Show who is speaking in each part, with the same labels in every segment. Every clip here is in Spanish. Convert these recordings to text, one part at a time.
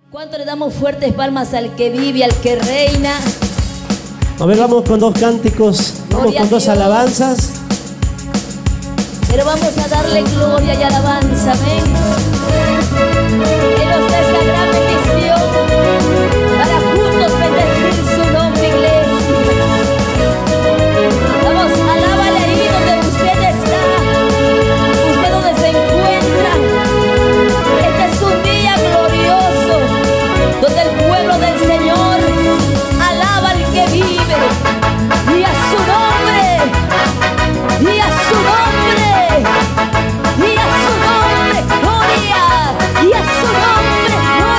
Speaker 1: ¿Cuánto le damos fuertes palmas al que vive, al que reina?
Speaker 2: A ver, vamos con dos cánticos, vamos con dos alabanzas.
Speaker 1: Pero vamos a darle gloria y alabanza, amén. Él nos da esta gran bendición para juntos bendecir su nombre, iglesia. Vamos, alábale ahí donde usted está, usted donde se encuentra. Este es un día glorioso donde el pueblo del Señor alaba al que vive y a su nombre, y a su nombre. Y a su nombre, gloria, y a su nombre,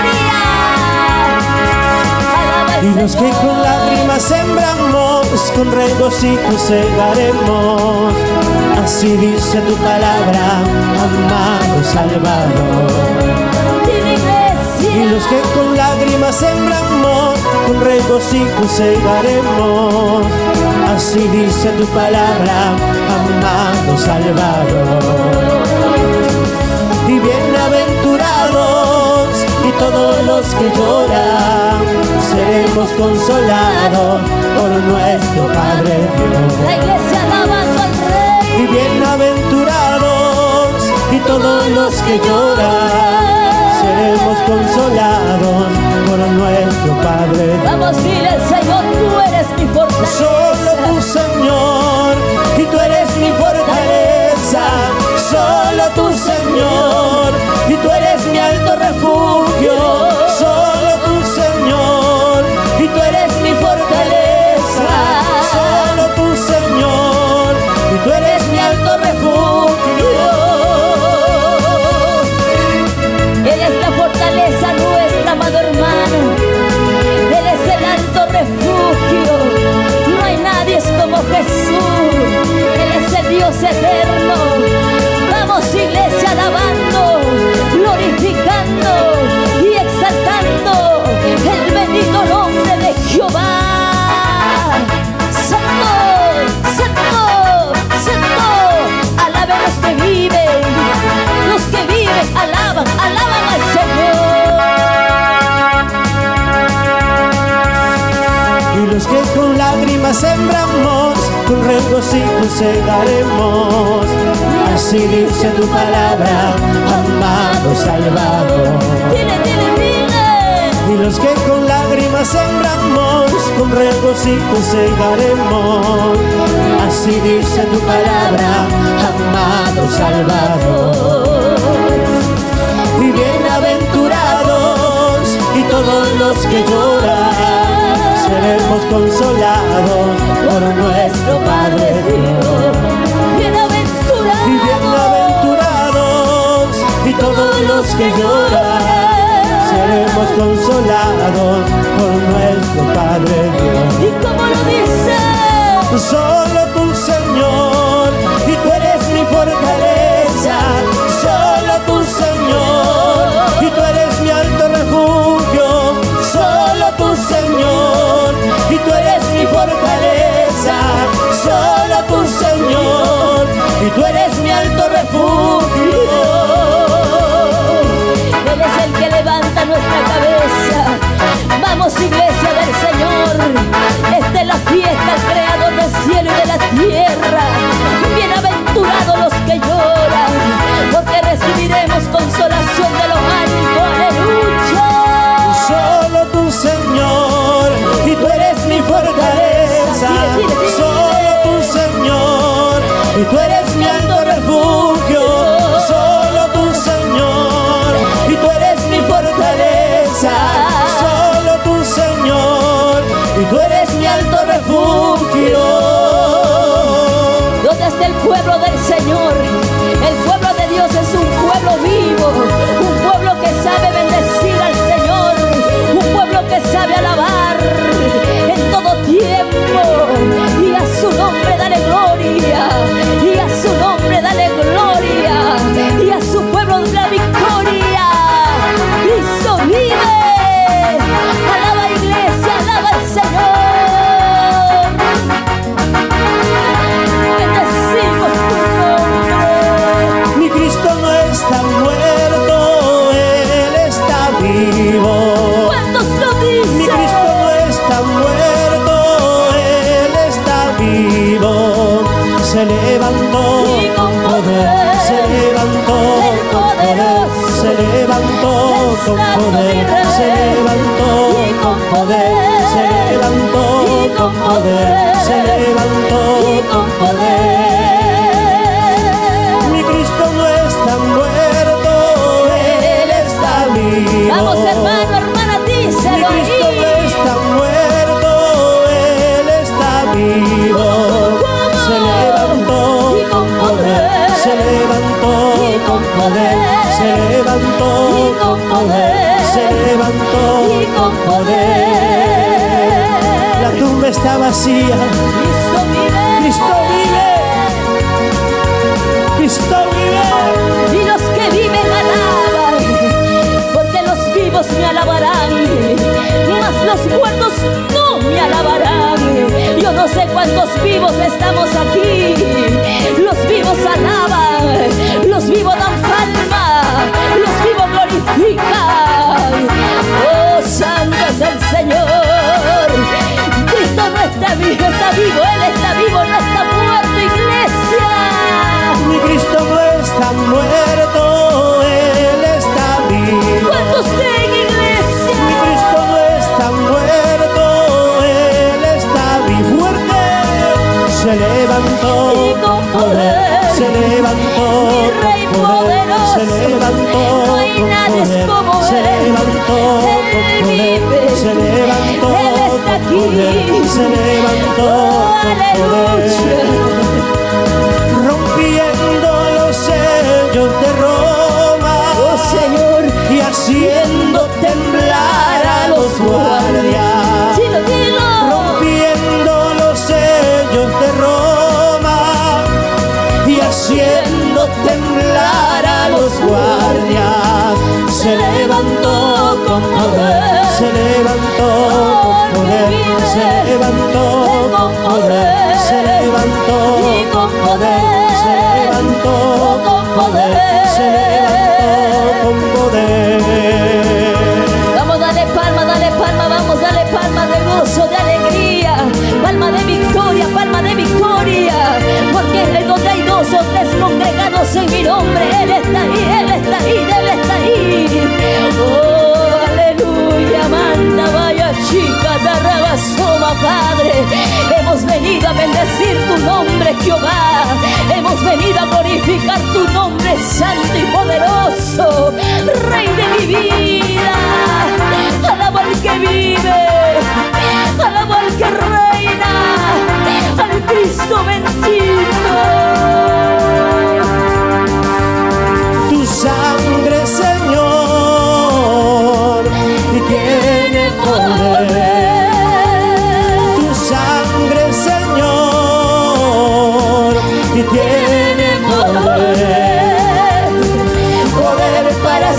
Speaker 1: gloria.
Speaker 2: Y los que con lágrimas sembramos, con regocijo segaremos. Así dice tu palabra, amado Salvador. Y los que con lágrimas sembramos, con regocijo segaremos. Así dice tu palabra, amado Salvador. Y bienaventurados y todos los que lloran, seremos consolados por nuestro Padre Dios.
Speaker 1: La iglesia alabando al Rey.
Speaker 2: Y bienaventurados y todos los que lloran, seremos consolados por nuestro Padre Dios.
Speaker 1: Vamos, dile al Señor, tú eres mi fortaleza.
Speaker 2: Solo tú, Señor, y tú eres mi fortaleza. Solo tú, Señor, y tú eres mi alto refugio. Solo tú, Señor, y tú eres mi fortaleza. Solo tú, Señor, y tú eres mi alto refugio.
Speaker 1: Él es la fortaleza nuestra, amado hermano. Él es el alto refugio. No hay nadie como Jesús. Él es el Dios eterno. Vamos, iglesia, alabando, glorificando y exaltando el bendito nombre de Jehová. Santo, santo, santo. Alaben los que viven. Los que viven alaban, alaban al Señor.
Speaker 2: Y los que con lágrimas sembramos, con regocijo segaremos. Así dice tu palabra, amado Salvador.
Speaker 1: Dile, dile, dile.
Speaker 2: Y los que con lágrimas sembramos, con regocijo segaremos. Así dice tu palabra, amado Salvador. Y bienaventurados y todos los que lloran, seremos consolados por nuestro Padre Dios. Y bienaventurados y todos los que lloran, seremos consolados por nuestro Padre Dios.
Speaker 1: ¿Y cómo lo dice?
Speaker 2: Solo tú, Señor, y tú eres mi fortaleza. Solo tú, Señor, y tú eres mi alto refugio. Solo tú, Señor, y tú eres mi fortaleza. Solo tú, Señor, y tú eres mi alto refugio.
Speaker 1: Él es el que levanta nuestra cabeza. Vamos, iglesia del Señor. Esta es la fiesta, el creador del cielo y de la tierra. Bienaventurados los que lloran, porque recibiremos consolación de lo alto. Aleluya.
Speaker 2: Solo tú, Señor, y tú eres mi fortaleza. Solo tú, Señor, y tú eres mi alto refugio. Solo tú, Señor, y tú eres mi fortaleza. Solo tú, Señor, y tú eres mi alto refugio.
Speaker 1: ¿Dónde está el pueblo del Señor? El pueblo de Dios es un pueblo vivo, un pueblo que sabe bendecir al Señor, un pueblo que sabe alabar en todo tiempo. Y a su nombre dale gloria, y a su nombre dale gloria, y a su pueblo la victoria. Cristo vive. Alaba, iglesia, alaba al Señor. Bendecimos tu nombre.
Speaker 2: Mi Cristo no está muerto, poder, se levantó con poder, se levantó con poder, se levantó con poder. Mi Cristo no está muerto, Él está vivo.
Speaker 1: Vamos, hermano, hermana, díselo.
Speaker 2: Mi Cristo no está muerto, Él está vivo. Se levantó con poder, se levantó con poder, se levantó con poder, se levantó con poder. La tumba está vacía.
Speaker 1: Cristo vive.
Speaker 2: Cristo vive. Cristo vive.
Speaker 1: Y los que viven alaban, porque los vivos me alabarán, mas los muertos no me alabarán. Yo no sé cuántos vivos estamos aquí. Los vivos alaban, los vivos dan palma, los vivos glorifican. Oh, santo es el Señor. Cristo no está vivo, está vivo, Él está vivo, no está muerto, iglesia.
Speaker 2: Mi Cristo no está muerto, Él está vivo.
Speaker 1: ¿Cuántos creen, iglesia?
Speaker 2: Mi Cristo no está muerto, Él está vivo. Fuerte. Se levantó
Speaker 1: con poder,
Speaker 2: se levantó
Speaker 1: mi Rey
Speaker 2: con poder,
Speaker 1: poderoso.
Speaker 2: se levantó
Speaker 1: No hay
Speaker 2: con
Speaker 1: nadie
Speaker 2: poder,
Speaker 1: como
Speaker 2: se
Speaker 1: Él.
Speaker 2: levantó
Speaker 1: Él
Speaker 2: con poder,
Speaker 1: vive.
Speaker 2: se levantó
Speaker 1: Él está
Speaker 2: con
Speaker 1: aquí.
Speaker 2: poder, se levantó
Speaker 1: Oh,
Speaker 2: con
Speaker 1: aleluya.
Speaker 2: poder, rompiendo los sellos de Roma,
Speaker 1: Oh, Señor,
Speaker 2: y haciendo temblar a los guardias.
Speaker 1: dilo, dilo.
Speaker 2: Rompiendo los sellos de Roma y haciendo temblar a los guardias. Se levantó con poder, se levantó con poder, se levantó con poder, se levantó con poder, se levantó con poder, se levantó con poder.
Speaker 1: Vamos, dale palma, vamos, dale palma de gozo, de alegría, palma de victoria, porque donde hay dos o tres congregados en mi nombre, Él está ahí, Él está ahí, Él está ahí. Oh, aleluya, manda, vaya chica, tarrabasoma, Padre. Hemos venido a bendecir tu nombre, Jehová. Hemos venido a glorificar tu nombre santo y poderoso, Rey de mi vida. Alabo al que vive, alabo al que reina, al Cristo bendito.
Speaker 2: Tu sangre, Señor, tiene poder. Tu sangre, Señor, tiene poder. Poder para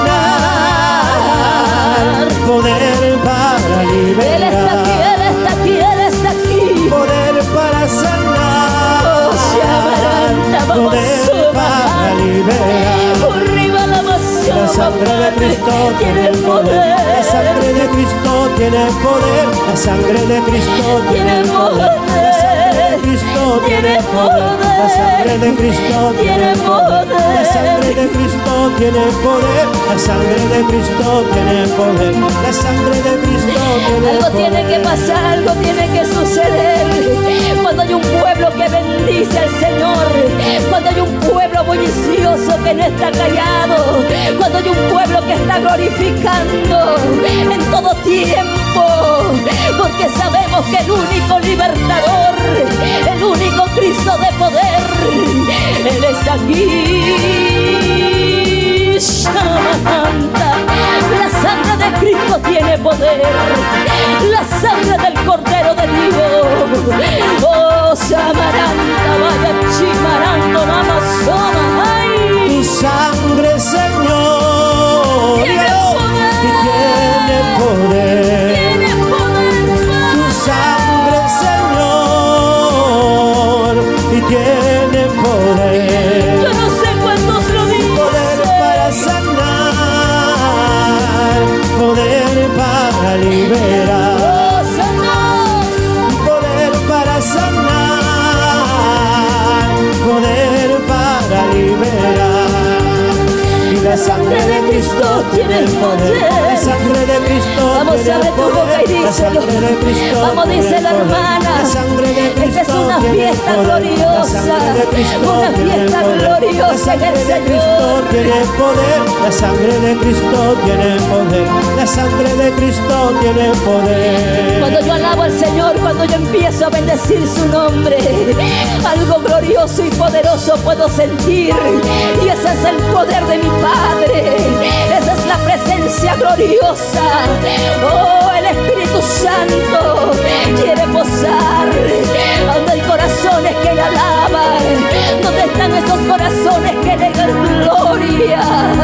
Speaker 2: sanar, poder para liberar.
Speaker 1: Él está aquí, Él está aquí, Él está aquí.
Speaker 2: Poder para sanar,
Speaker 1: Oh, Shabaranta, vamos,
Speaker 2: poder para liberar.
Speaker 1: arriba la
Speaker 2: La sangre de Cristo tiene poder, la sangre de Cristo tiene poder, la sangre de Cristo tiene poder, la sangre de Cristo tiene poder, la sangre de Cristo tiene poder, la sangre de Cristo tiene poder, la sangre de Cristo tiene poder, la sangre de Cristo tiene poder.
Speaker 1: Algo tiene que pasar, algo tiene que suceder. Cuando hay un pueblo que bendice al Señor, cuando hay un pueblo bullicioso que no está callado, cuando hay un pueblo que está glorificando en todo tiempo, porque sabemos que el único libertador, el único Cristo de poder, Él está aquí. Shamanta. La sangre de Cristo tiene poder, la sangre del Cordero de Dios. Oh, Samaranta, vaya chimarando, namasoma. Ay,
Speaker 2: Tu sangre, Señor,
Speaker 1: tiene
Speaker 2: y tiene poder.
Speaker 1: tiene poder.
Speaker 2: Tu sangre, Señor, y tiene poder.
Speaker 1: Yo no sé cuántos lo
Speaker 2: Poder para
Speaker 1: dicen.
Speaker 2: sanar, poder para liberar.
Speaker 1: Oh, Señor.
Speaker 2: Poder para sanar, poder para liberar. Y la sangre de
Speaker 1: Cristo tiene poder.
Speaker 2: La sangre de Cristo
Speaker 1: Vamos,
Speaker 2: tiene
Speaker 1: abre tu boca y
Speaker 2: poder. La
Speaker 1: díselo.
Speaker 2: sangre de Cristo
Speaker 1: Vamos,
Speaker 2: tiene
Speaker 1: dice la
Speaker 2: poder.
Speaker 1: hermana.
Speaker 2: La sangre de
Speaker 1: Esta es
Speaker 2: Cristo
Speaker 1: una
Speaker 2: tiene
Speaker 1: fiesta
Speaker 2: poder. La
Speaker 1: gloriosa.
Speaker 2: sangre de Cristo
Speaker 1: Una
Speaker 2: tiene
Speaker 1: fiesta
Speaker 2: poder.
Speaker 1: gloriosa
Speaker 2: La sangre
Speaker 1: en el
Speaker 2: de Cristo
Speaker 1: Señor.
Speaker 2: tiene poder. La sangre de Cristo tiene poder. La sangre de Cristo tiene poder.
Speaker 1: Cuando yo alabo al Señor, cuando yo empiezo a bendecir su nombre, algo glorioso y poderoso puedo sentir. Y ese es el poder de mi Padre. Esa es la presencia gloriosa. Oh, el Espíritu Santo quiere posar donde hay corazones que le alaban, donde están esos corazones que le dan gloria.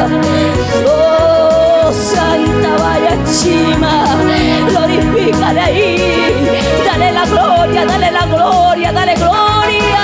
Speaker 1: Oh, Santa Vaya Chima, glorifícale ahí, dale la gloria, dale la gloria, dale gloria.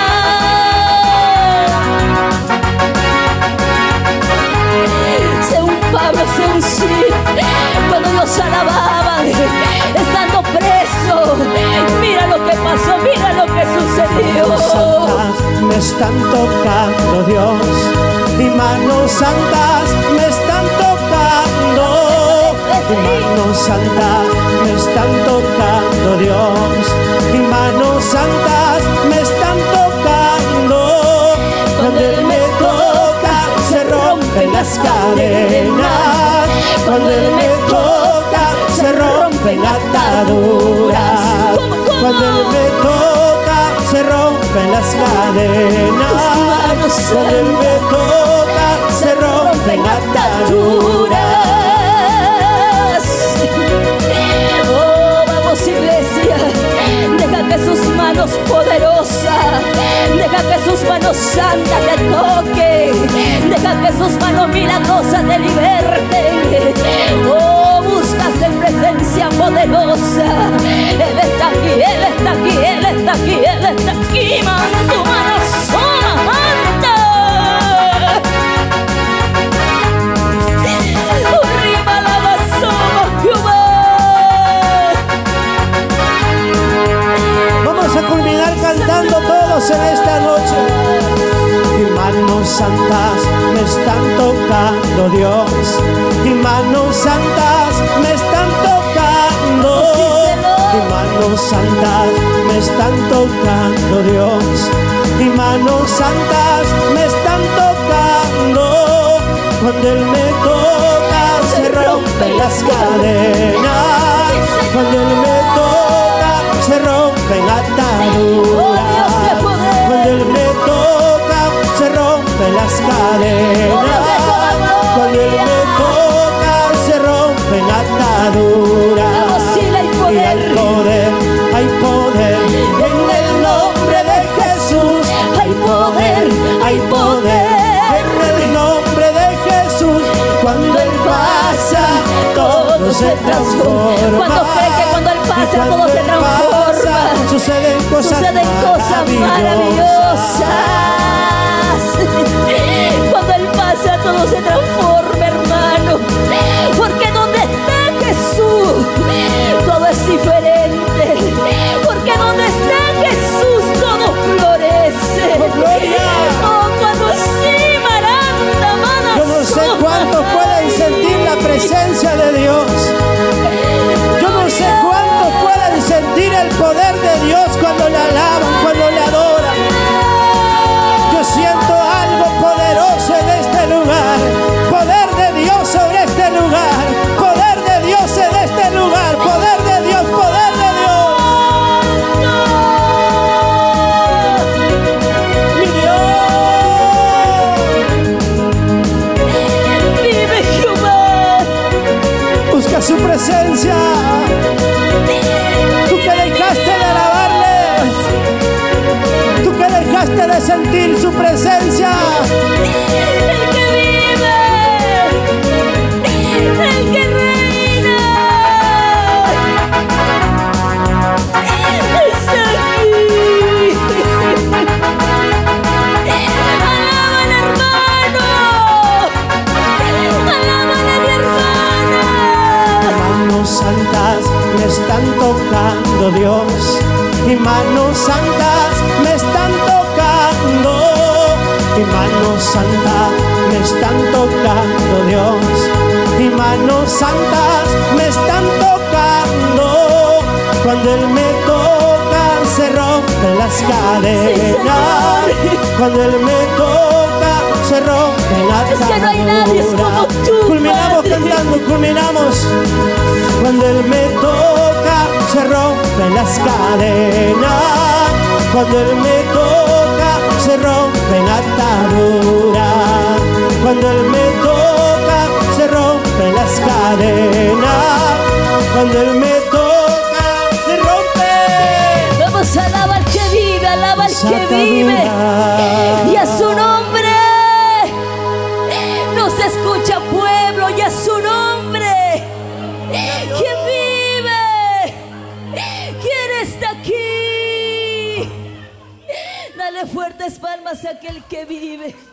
Speaker 1: Sé un Pablo, sé un Sid, cuando ellos alababan, estando preso, mira lo que pasó, mira lo que sucedió.
Speaker 2: Santas me están tocando, Dios, y manos santas me están tocando. Y manos santas me están tocando, Dios, y manos santas me están tocando. Cuando Él me toca se rompen las cadenas. Cuando Él me toca se rompen ataduras. Cuando Él me toca se rompen las cadenas. Cuando Él me toca se rompen ataduras.
Speaker 1: Oh, vamos, iglesia, deja que sus manos poderosas, deja que sus manos santas te toquen, deja que sus manos milagrosas te liberten. Oh, buscas de presencia poderosa. Él está aquí, Él está aquí, Él está aquí, Él está aquí. Man, tu mano sola, manda. Arriba la basura, Jehová.
Speaker 2: Vamos a culminar cantando todos en esta noche. Y manos santas me están tocando, Dios. Y manos santas me están tocando. Y manos santas me están tocando, Dios. Y manos santas me están tocando. Cuando Él me toca se rompen las cadenas. Cuando Él me toca se rompen ataduras. Cuando Él me toca se rompen las cadenas. Cuando Él me toca se rompen ataduras. Y hay poder en el nombre de Jesús. Hay poder en el nombre de Jesús. Cuando Él pasa todo se transforma.
Speaker 1: Cuando cree que cuando Él pasa todo se transforma,
Speaker 2: suceden cosas
Speaker 1: maravillosas. Cuando Él pasa todo se transforma, hermano. Porque donde está Jesús todo es diferente. Porque donde está Jesús todo florece.
Speaker 2: ¡Oh, gloria!
Speaker 1: Oh, cuando sí, Maranda, Mana,
Speaker 2: Yo no sé cuántos pueden sentir la presencia de Dios. Yo no sé cuántos pueden sentir el poder de Dios cuando le alaban, cuando le adoran. Yo siento algo poderoso en este lugar. Poder de Dios sobre este lugar. Poder de Dios en este lugar. Poder de Dios, poder de Dios. Mi Dios.
Speaker 1: Vive Jehová.
Speaker 2: Busca su presencia. Tú que dejaste de alabarle. Tú que dejaste de sentir su presencia.
Speaker 1: El que vive, el que reina, está aquí. Alábale, hermano. Alábale, mi hermana.
Speaker 2: Manos santas me están tocando, Dios. Y manos santas me están tocando. Y manos santas me están tocando, Dios. y manos santas me están tocando. Cuando Él me toca se rompen las cadenas. Cuando Él me toca se rompen las cadenas.
Speaker 1: Es que no hay nadie como tú.
Speaker 2: Culminamos cantando, culminamos. Cuando Él me toca se rompen las cadenas. Cuando Él me toca se rompen ataduras. Cuando Él me toca se rompen las cadenas. Cuando Él me toca se rompe.
Speaker 1: Vamos a alabar al que vive, alaba al que vive. Y a su nombre nos escucha pueblo, y a su nombre. ¿Quién vive? ¿Quién está aquí? Dale fuertes palmas a aquel que vive.